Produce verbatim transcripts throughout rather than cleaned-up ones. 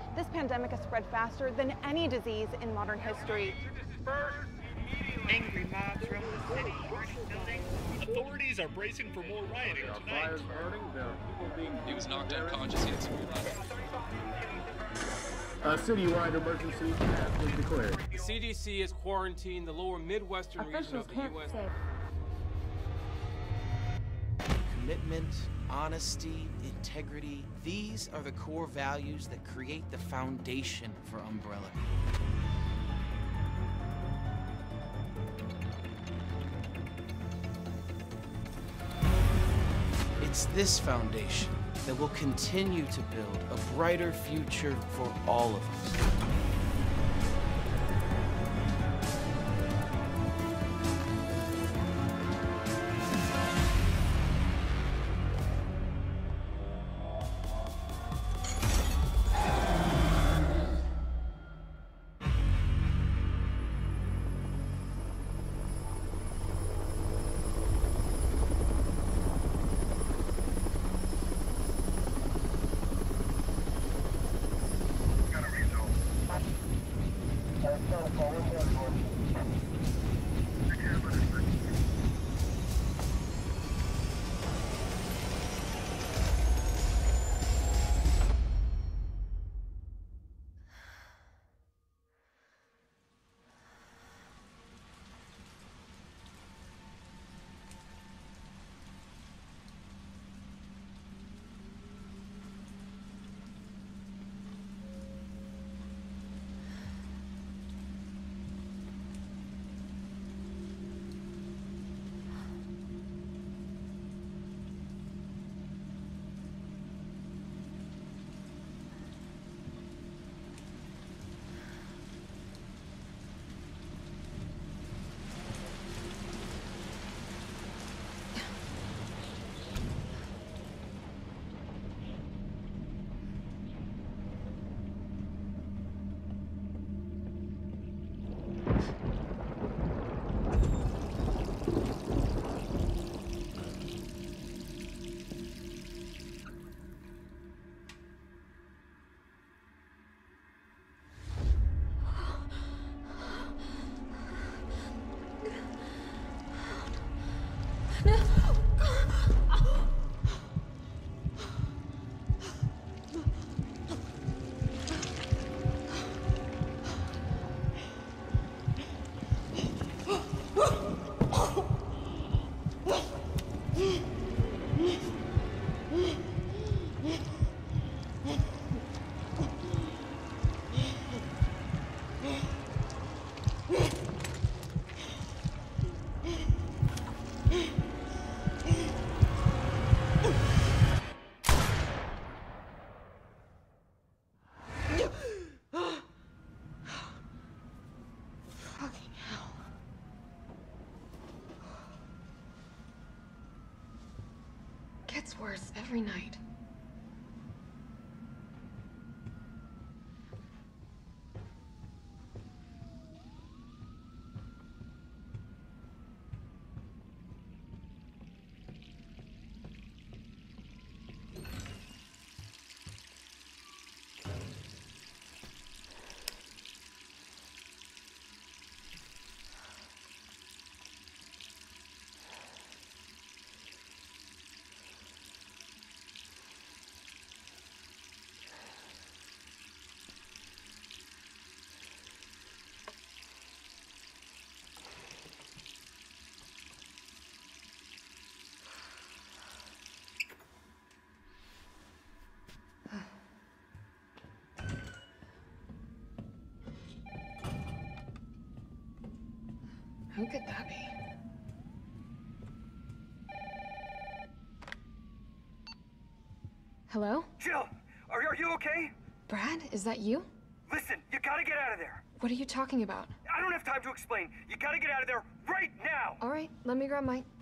This pandemic has spread faster than any disease in modern history. Angry mobs roam the city, burning buildings. Authorities are bracing for more rioting There are tonight. fires burning, there are people being... He was knocked unconscious, he had severe A citywide emergency has been declared. The C D C has quarantined the lower Midwestern region of the U S Commitment, honesty, integrity, these are the core values that create the foundation for Umbrella. It's this foundation that will continue to build a brighter future for all of us. Gets worse every night. Who could that be? Hello? Jill, are, are you okay? Brad, is that you? Listen, you gotta get out of there. What are you talking about? I don't have time to explain. You gotta get out of there right now. All right, let me grab my...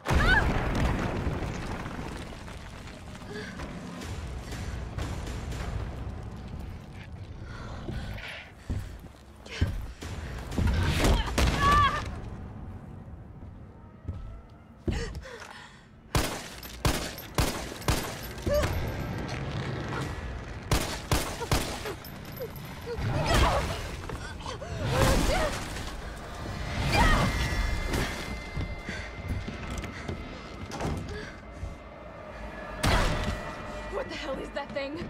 thing.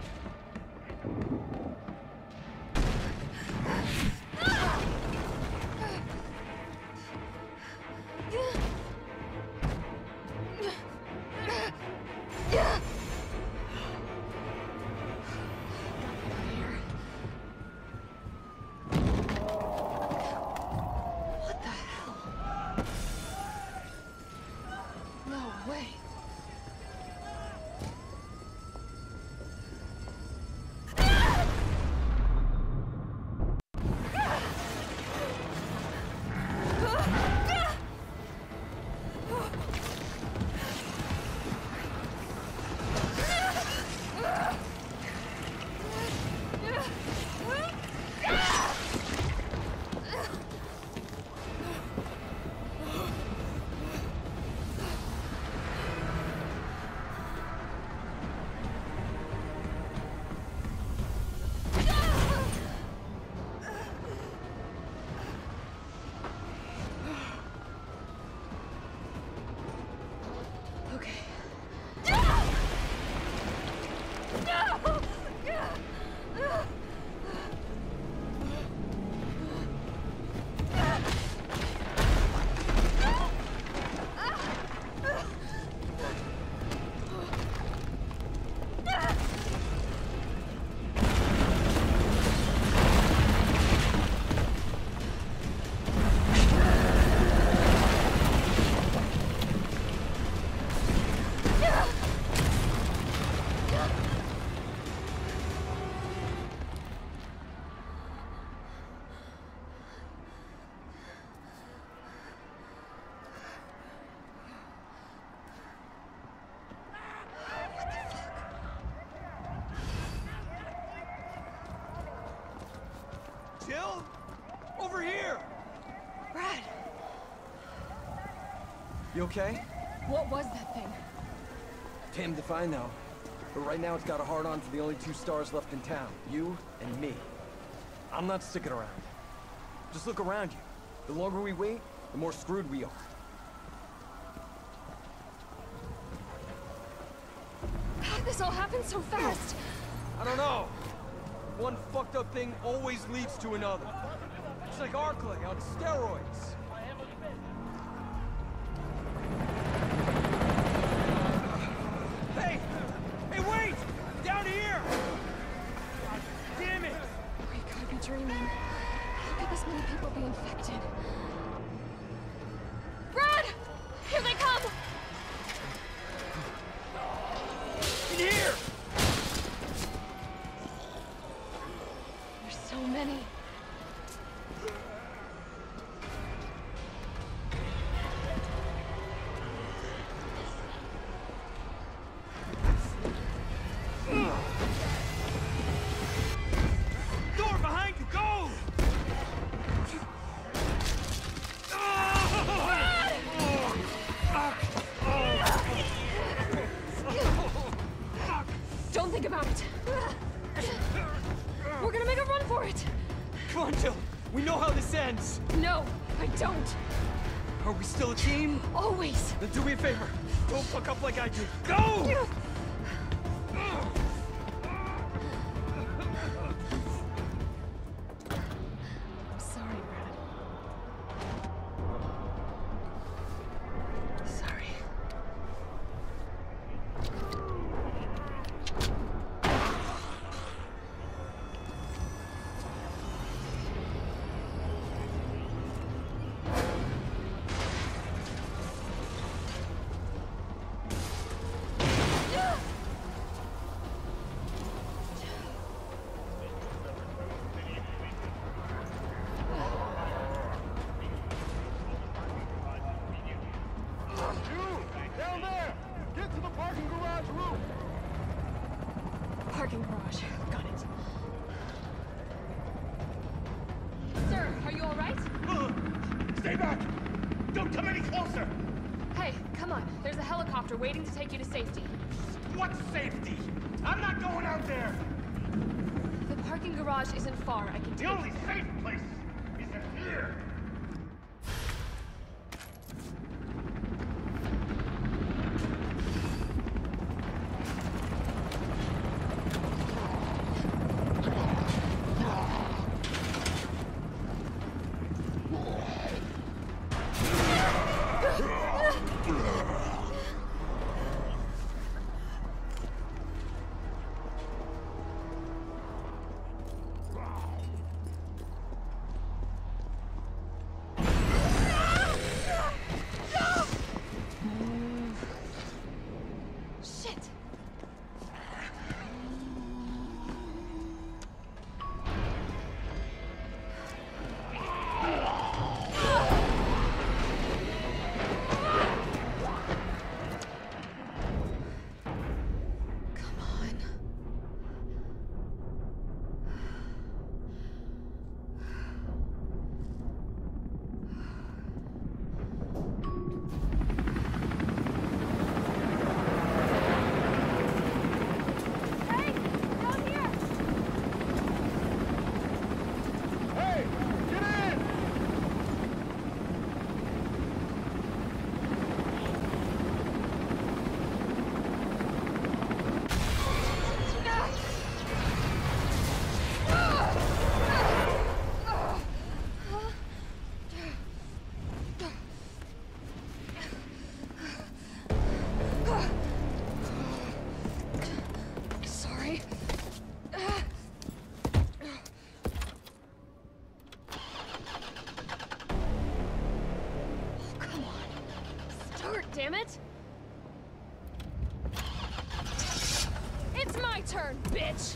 Jill? Over here! Brad, You okay? what was that thing? Damned if I know. But right now it's got a hard-on for the only two stars left in town. You and me. I'm not sticking around. Just look around you. The longer we wait, the more screwed we are. How did this all happen so fast? I don't know. One fucked up thing always leads to another. It's like Arclay on steroids. Hey! Hey, wait! Down here! Damn it! We gotta be dreaming. How could this many people be infected? Brad! Here they come! In here! There's so many. Door behind you, go! Don't think about it. We're gonna make a run for it. Come on, Jill. We know how this ends. No, I don't. Are we still a team? Always. Then do me a favor. Don't fuck up like I did. Go! I'm sorry, Brad. Sorry. Down there! Get to the parking garage roof! Parking garage. Got it. Sir, are you all right? Stay back! Don't come any closer! Hey, come on. There's a helicopter waiting to take you to safety. What safety? I'm not going out there! The parking garage isn't far. I can The take only safe place is in here! bitch!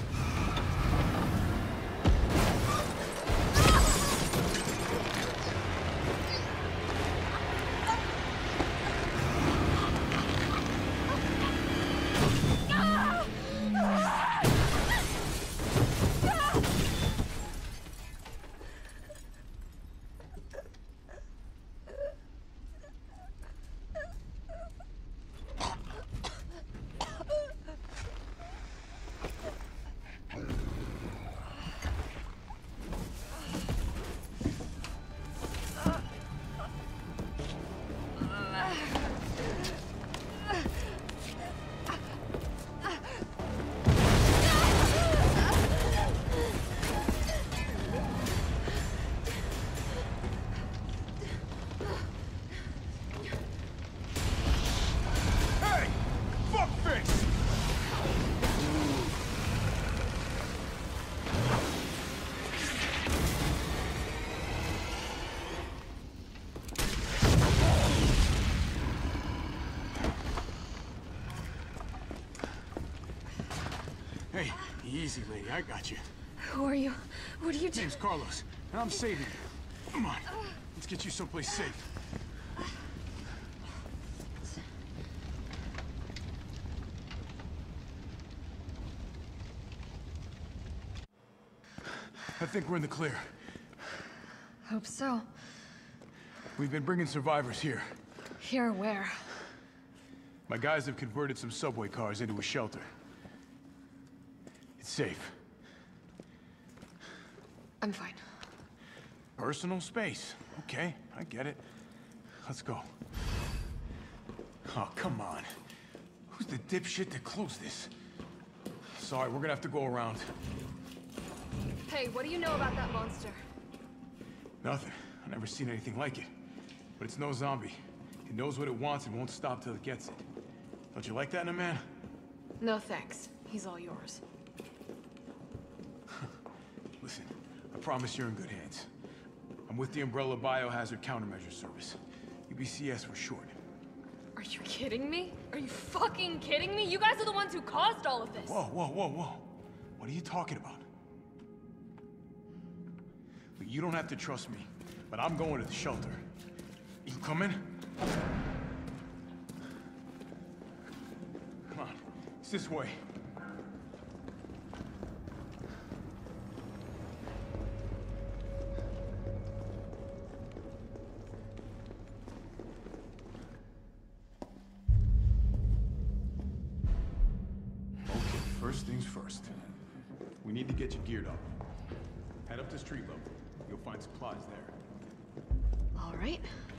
Hey, easy, lady. I got you. Who are you? What are you doing? Name's Carlos, and I'm saving you. Come on, let's get you someplace safe. I think we're in the clear. Hope so. We've been bringing survivors here. Here where? My guys have converted some subway cars into a shelter. It's safe. I'm fine. Personal space. Okay, I get it. Let's go. Oh, come on. Who's the dipshit that closed this? Sorry, we're gonna have to go around. Hey, what do you know about that monster? Nothing. I've never seen anything like it. But it's no zombie. It knows what it wants and won't stop till it gets it. Don't you like that in a man? No thanks. He's all yours. Listen, I promise you're in good hands. I'm with the Umbrella Biohazard Countermeasure Service. U B C S for short. Are you kidding me? Are you fucking kidding me? You guys are the ones who caused all of this. Whoa, whoa, whoa, whoa. What are you talking about? Look, you don't have to trust me, but I'm going to the shelter. You coming? Come on, it's this way. First things first. We need to get you geared up. Head up to street level. You'll find supplies there. All right.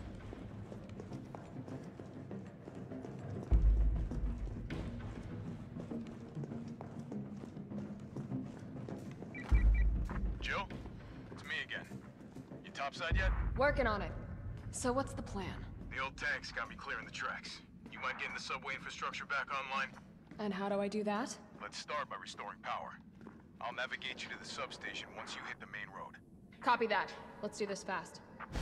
Jill? It's me again. You topside yet? Working on it. So what's the plan? The old tanks got me clearing the tracks. You mind getting the subway infrastructure back online? And how do I do that? Let's start by restoring power. I'll navigate you to the substation once you hit the main road. Copy that. Let's do this fast.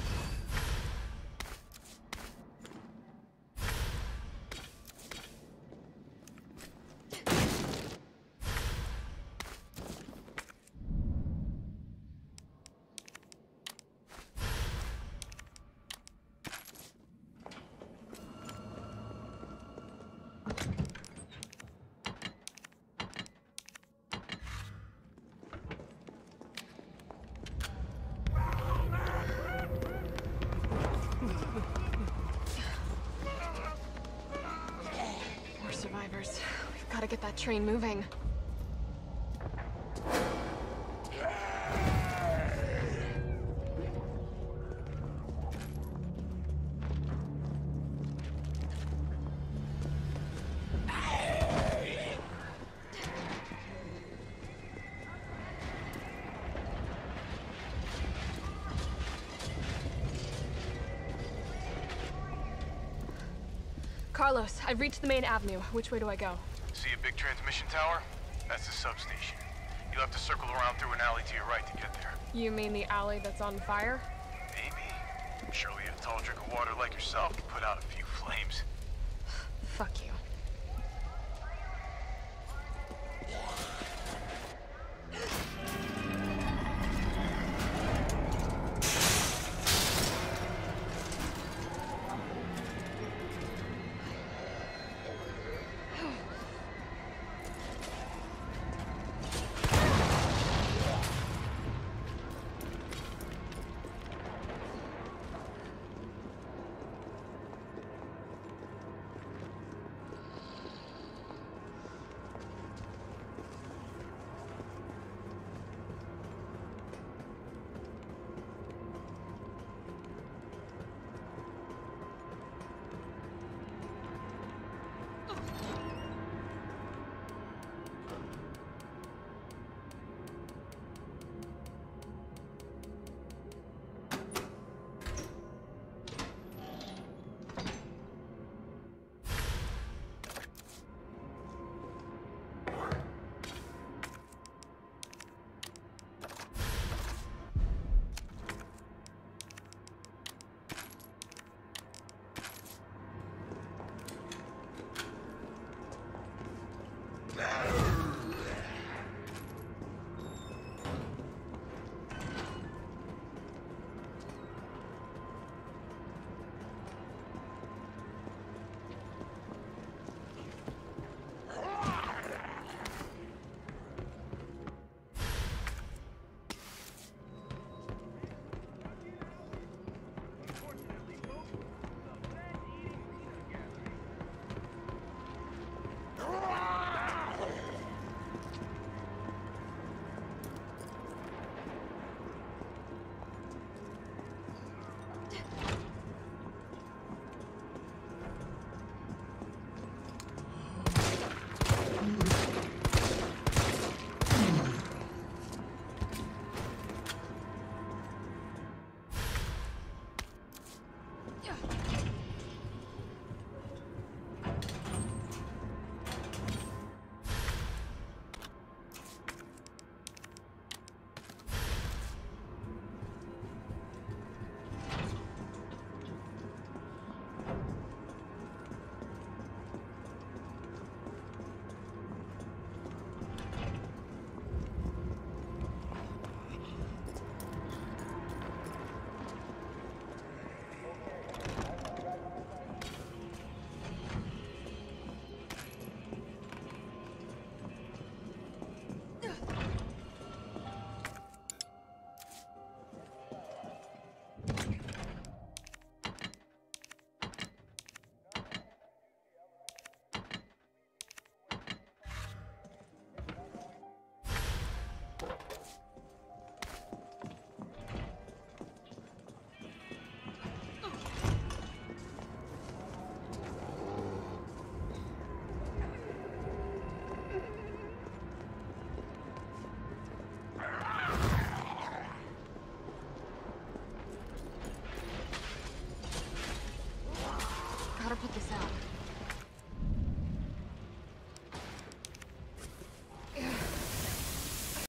More survivors. We've got to get that train moving. Carlos, I've reached the main avenue. Which way do I go? See a big transmission tower? That's the substation. You'll have to circle around through an alley to your right to get there. You mean the alley that's on fire? Maybe. Surely a tall drink of water like yourself can put out a few flames. Fuck you.